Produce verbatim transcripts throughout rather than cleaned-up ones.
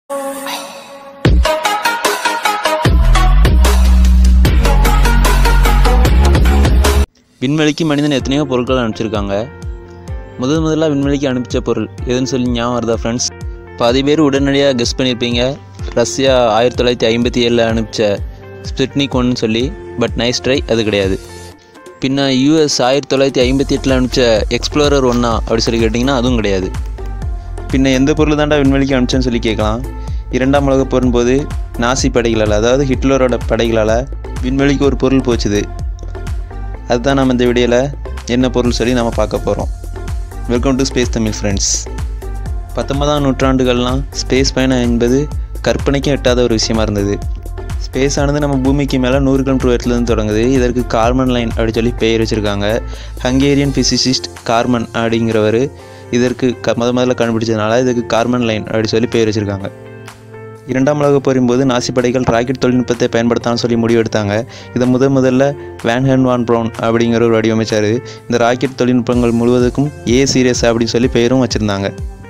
விண்வெளிக்கு மனிதன் எத்தனையோ பொருட்கள் அனுப்பிச்சிருக்காங்க. முதல் முதலாக விண்வெளிக்கு அனுப்பிச்ச பொருள் எதுன்னு சொல்லி ஞாபகம் வருதா ஃப்ரெண்ட்ஸ்? பாதி பேர் உடனடியாக கெஸ் பண்ணியிருப்பீங்க. ரஷ்யா ஆயிரத்தி தொள்ளாயிரத்தி ஐம்பத்தி ஏழில் அனுப்பிச்ச ஸ்புட்னிக் ஒன்னு சொல்லி. பட் நைஸ் ட்ரை, அது கிடையாது. பின்ன யூஎஸ் ஆயிரத்தி தொள்ளாயிரத்தி ஐம்பத்தி எட்டில் அனுப்பிச்ச எக்ஸ்ப்ளோரர் ஒன்னா அப்படி சொல்லி கேட்டிங்கன்னா அதுவும் கிடையாது. பின்ன எந்த பொருள் தாண்டா விண்வெளிக்கு அனுப்பிச்சேன்னு சொல்லி கேட்கலாம். இரண்டாம் உலகப் போரின் போது நாசி படைகளால், அதாவது ஹிட்லரோட படைகளால் விண்வெளிக்கு ஒரு பொருள் போச்சுது. அதுதான் நம்ம இந்த வீடியோவில் என்ன பொருள் சொல்லி நம்ம பார்க்க போகிறோம். Welcome to space Tamil friends. பத்தொன்பதாம் நூற்றாண்டுகள்லாம் ஸ்பேஸ் பயணம் என்பது கற்பனைக்கும் எட்டாத ஒரு விஷயமா இருந்தது. ஸ்பேஸ் ஆனது நம்ம பூமிக்கு மேலே நூறு கிலோமீட்டர் உயரத்துலேருந்து தொடங்குது. இதற்கு கார்மன் லைன் அப்படி சொல்லி பெயர் வச்சுருக்காங்க. ஹங்கேரியன் ஃபிசிசிஸ்ட் கார்மன் அப்படிங்கிறவர் இதற்கு க முத முதல்ல கண்டுபிடிச்சதுனால இதுக்கு கார்மன் லைன் அப்படி சொல்லி பெயர் வச்சுருக்காங்க. இரண்டாம் உலகப் போரின் போது நாசி படைகள் ராக்கெட் தொழில்நுட்பத்தை பயன்படுத்தான்னு சொல்லி முடிவெடுத்தாங்க. இதை முதல் முதல்ல வேன் ஹென் வான் ப்ரௌன் அப்படிங்கிற ஒரு வடிவமைச்சார். இந்த ராக்கெட் தொழில்நுட்பங்கள் முழுவதுக்கும் ஏ சீரியஸ் அப்படின்னு சொல்லி பெயரும் வச்சுருந்தாங்க.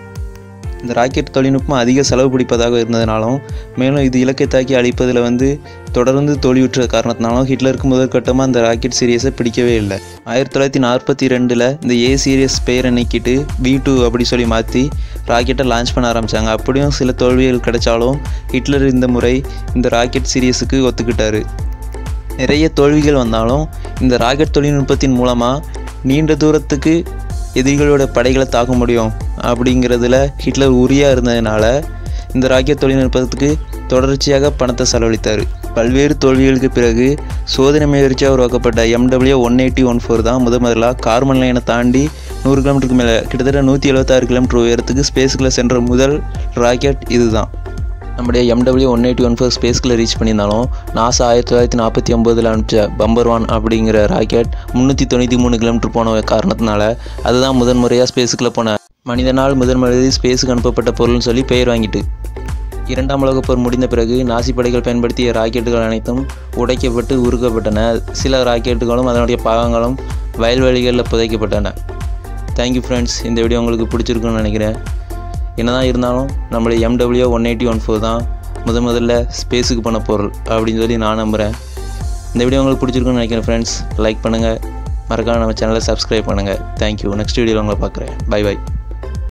இந்த ராக்கெட் தொழில்நுட்பம் அதிக செலவு பிடிப்பதாக இருந்ததுனாலும், மேலும் இது இலக்கை தாக்கி அழிப்பதில் வந்து தொடர்ந்து தோல்வியுற்ற காரணத்தினாலும் ஹிட்லருக்கு முதற்கட்டமாக இந்த ராக்கெட் சீரியஸை பிடிக்கவே இல்லை. ஆயிரத்தி தொள்ளாயிரத்தி நாற்பத்தி ரெண்டில் இந்த ஏ சீரியஸ் பெயரை நீக்கிட்டு பி டூ அப்படி சொல்லி மாற்றி ராக்கெட்டை லான்ச் பண்ண ஆரம்பித்தாங்க. அப்படியும் சில தோல்விகள் கிடைச்சாலும் ஹிட்லர் இந்த முறை இந்த ராக்கெட் சீரியஸுக்கு ஒத்துக்கிட்டார். நிறைய தோல்விகள் வந்தாலும் இந்த ராக்கெட் தொழில்நுட்பத்தின் மூலமாக நீண்ட தூரத்துக்கு எதிரிகளோட படைகளை தாக்க முடியும் அப்படிங்கிறதுல ஹிட்லர் உரியாக இருந்ததுனால இந்த ராக்கெட் தொழில்நுட்பத்துக்கு தொடர்ச்சியாக பணத்தை செலவழித்தார். பல்வேறு தோல்விகளுக்கு பிறகு சோதனை முயற்சியாக உருவாக்கப்பட்ட MW one eighty one four தான் முத முதலாக கார்மன் லைனை தாண்டி நூறு கிலோமீட்டருக்கு மேலே கிட்டத்தட்ட நூற்றி எழுபத்தாறு கிலோமீட்டர் உயரத்துக்கு ஸ்பேஸுக்குள்ளே சென்ற முதல் ராக்கெட் இது தான். நம்முடைய MW one eighty one four ஸ்பேஸ்க்குள்ளே ரீச் பண்ணியிருந்தாலும் நாசா ஆயிரத்தி தொள்ளாயிரத்தி நாற்பத்தி ஒம்போதில் அனுப்பிச்ச பம்பர் ஒன் அப்படிங்கிற ராக்கெட் முந்நூற்றி தொண்ணூற்றி மூணு கிலோமீட்டர் போன காரணத்தினால அதுதான் முதன் முறையாக ஸ்பேஸுக்குள்ளே போன மனிதனால் முதன் முறையாக ஸ்பேஸுக்கு அனுப்பப்பட்ட பொருள்னு சொல்லி பெயர் வாங்கிட்டு. இரண்டாம் உலகப் போர் முடிந்த பிறகு நாசி படைகள் பயன்படுத்திய ராக்கெட்டுகள் அனைத்தும் உடைக்கப்பட்டு உருக்கப்பட்டன. சில ராக்கெட்டுகளும் அதனுடைய பாகங்களும் வயல்வெளிகளில் புதைக்கப்பட்டன. Thank you friends. இந்த வீடியோ உங்களுக்கு பிடிச்சிருக்குன்னு நினைக்கிறேன். என்னதான் இருந்தாலும் நம்மளுடைய MW one eighty one four தான் முத முதல்ல ஸ்பேஸுக்கு போன பொருள் அப்படின்னு சொல்லி நான் நம்புகிறேன். இந்த வீடியோ உங்களுக்கு பிடிச்சிருக்குன்னு நினைக்கிறேன் ஃப்ரெண்ட்ஸ். லைக் பண்ணுங்கள், மறக்காம நம்ம சேனலை சப்ஸ்கிரைப் பண்ணுங்கள். தேங்க்யூ. நெக்ஸ்ட் வீடியோவில் உங்களை பார்க்குறேன். Bye by.